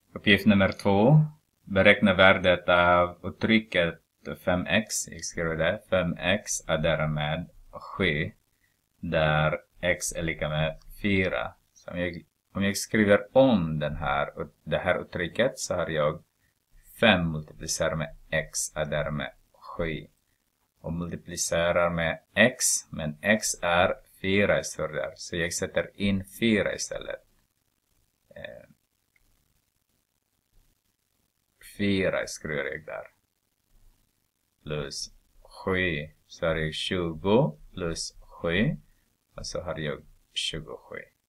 Uppgift nummer 2. Beräkna värdet av uttrycket 5x. Jag skriver det. 5x är därmed 7. Där x är lika med 4. Så om jag skriver om det här uttrycket så har jag 5 multiplicerar med x är därmed 7. Och multiplicerar med x. Men x är 4 står där. Så jag sätter in 4 istället. 4 skriver jag där. Plus 7. Så har jag 20 plus 7. Och så har jag 27.